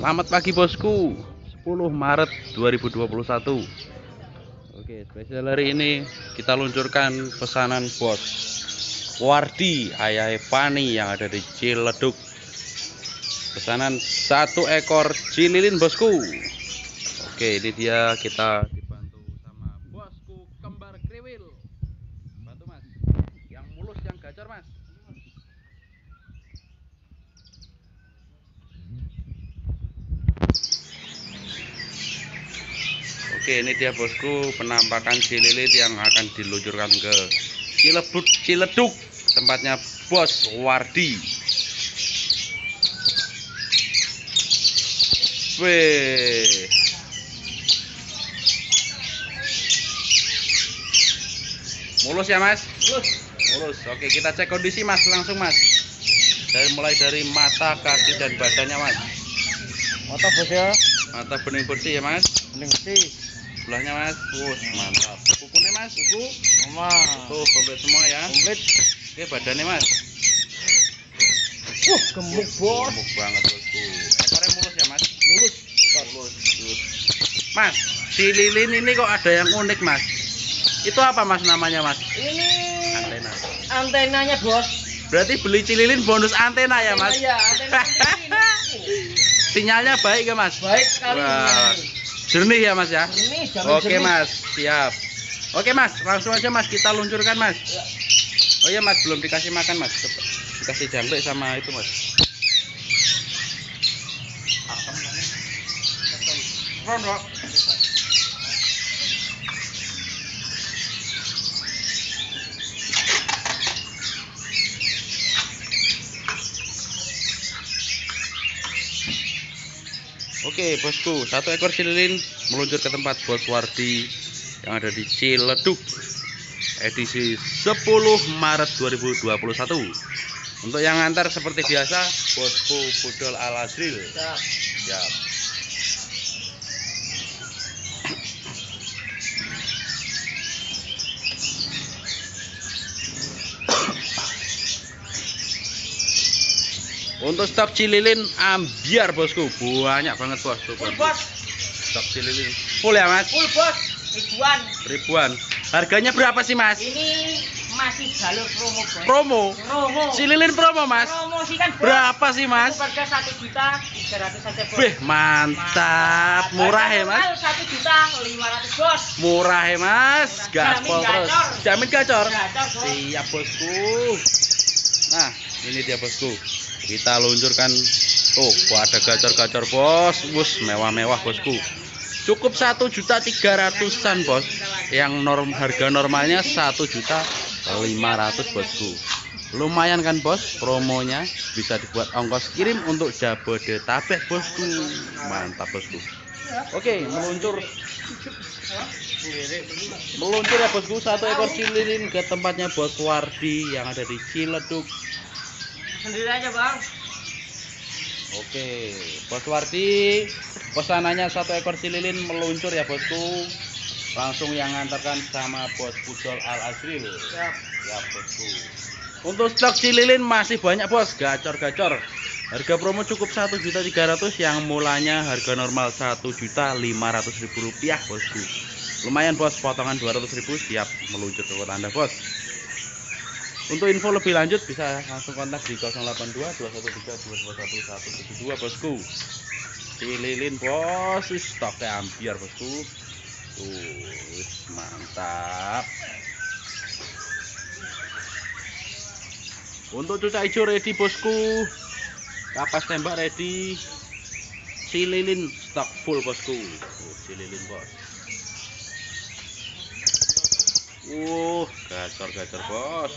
Selamat pagi bosku, 10 Maret 2021. Oke, spesial hari ini kita luncurkan pesanan bos Wardi Ayah Fani yang ada di Ciledug. Pesanan 1 ekor cililin bosku. Oke, ini dia, kita dibantu sama bosku kembar kriwil. Bantu mas, yang mulus yang gacor mas. Oke, ini dia bosku penampakan cililin yang akan diluncurkan ke Ciledug, tempatnya bos Wardi. Weh, mulus ya mas? Mulus. Oke, kita cek kondisi mas, langsung mas. Mulai dari mata, kaki dan badannya mas. Mata bos ya, mata bening bersih ya mas. bening bersih. Sebelahnya mas, mantap. Kukunya mas, kuku Mama, tuh komplit semua ya. komplit. Oke, badannya mas, Gemuk bos. gemuk banget bosku. Ekornya mulus ya mas. Mulus. Mulus. Mas, si lilin ini kok ada yang unik mas. Itu apa mas namanya mas? Ini Antena. antenanya bos. Berarti beli cililin bonus antena ya mas? Iya, antena ini. Sinyalnya baik ya mas? Baik sekali. Wah, jernih ya mas ya? Ini Oke mas, siap. Oke mas, langsung aja mas kita luncurkan mas. Ya. Oh iya mas, belum dikasih makan mas. Dikasih jangkrik sama itu mas. Rondo. Oke bosku, 1 ekor cililin meluncur ke tempat bos Wardi yang ada di Ciledug, edisi 10 Maret 2021. Untuk yang ngantar seperti biasa bosku Budol Al Azril. Siap. Untuk stok cililin ambiar bosku, banyak banget bos. Tuh, Full bos. stok cililin full ya mas? Full bos. Ribuan. Harganya berapa sih mas? Ini masih jalur promo bos. Promo? Promo. Cililin promo mas? Promosikan bos. Berapa sih mas? Harga 1.300.000 saja bos. Wih, mantap. Murah ya mas? 1.500.000 bos. Murah ya mas? Gaspol terus. Gacor. Jamin gacor? Gacor bos. Siap bosku. Nah, ini dia bosku. Kita luncurkan. Tuh, ada gacor-gacor bos. Wus, mewah-mewah bosku. Cukup 1.300.000-an bos. Yang harga normalnya 1.500.000 bosku. Lumayan kan bos, promonya bisa dibuat ongkos kirim untuk Jabodetabek bosku. Mantap bosku. Oke, meluncur ya bosku, 1 ekor cililin ke tempatnya bos Wardi yang ada di Ciledug. Sendiri aja bang. Oke, bos Wardi, pesanannya 1 ekor cililin meluncur ya bosku. Langsung yang ngantarkan sama bos Budol Al Azril. Siap. Ya bosku. Untuk stok cililin masih banyak bos, gacor-gacor. Harga promo cukup 1.300.000 yang mulanya harga normal 1.500.000 rupiah bosku. Lumayan bos, potongan 200.000 siap meluncur ke kota Anda bos. Untuk info lebih lanjut bisa langsung kontak di 082 213 221 172 bosku. Cililin bos, stoknya ambiar bosku. Tuh, mantap. Untuk cuca hijau ready bosku. Kapas tembak ready. Cililin stok full bosku. Cililin bos. Gacor-gacor bos.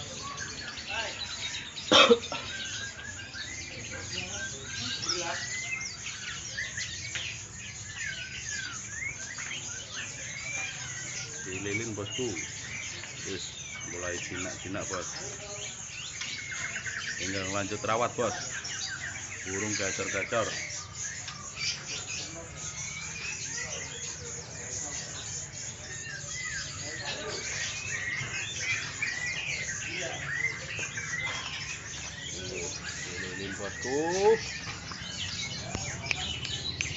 Cililin bosku. Terus mulai jinak-jinak bos. Tinggal lanjut rawat bos. Burung gacor-gacor. Cililin bosku.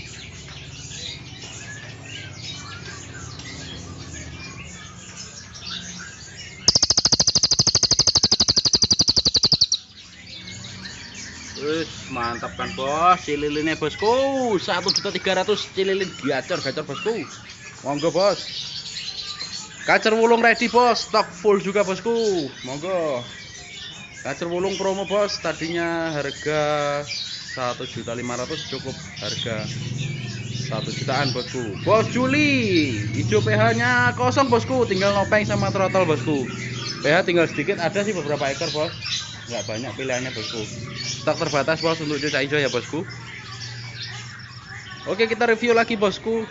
mantap kan bos, cililinnya bosku 1.300.000 cililin gacor bosku. Monggo bos. Kacer wulung ready bos, stok full juga bosku. Monggo. Kacer wulung promo bos, tadinya harga 1.500.000 cukup harga 1 jutaan bosku. Bos Juli, hijau PH-nya kosong bosku, tinggal nopeng sama throttle bosku. PH tinggal sedikit, ada sih beberapa ekor bos, nggak banyak pilihannya bosku. Stok terbatas bos untuk cuca hijau ya bosku. Oke, kita review lagi bosku.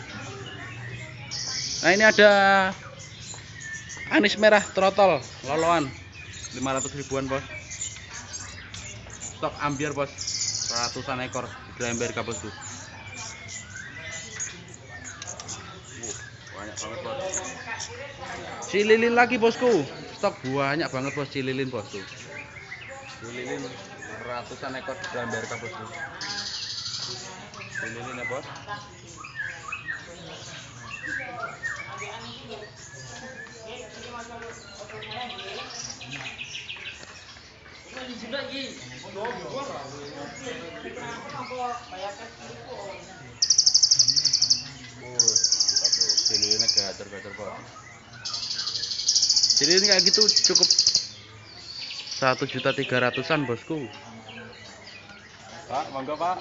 Nah ini ada anis merah throttle loloan 500 ribuan bos. Stok ambiar bos, ratusan ekor di Amerika bosku. Banyak banget bos. Cililin lagi bosku, stok banyak banget bos cililin bosku. Cililin ratusan ekor di Amerika bosku. Cililin ya bos. Mantap tuh, cililinnya gacor bos. Cililin kayak gitu cukup 1.300.000-an bosku. Pak, monggo pak.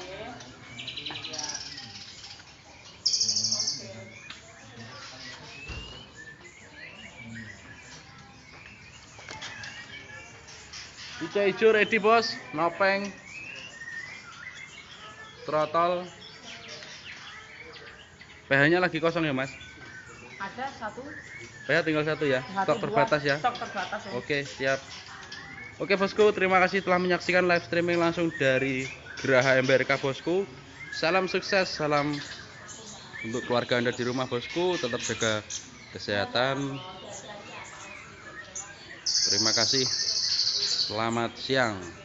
Cuca hijau ready bos, nopeng, throttle. PH-nya lagi kosong ya mas? Ada satu. PH tinggal satu ya? Stok terbatas ya? Stok terbatas ya. Oke siap. Oke bosku, terima kasih telah menyaksikan live streaming langsung dari Geraha MBRK bosku. Salam sukses, salam untuk keluarga anda di rumah bosku. Tetap jaga kesehatan. Terima kasih. Selamat siang.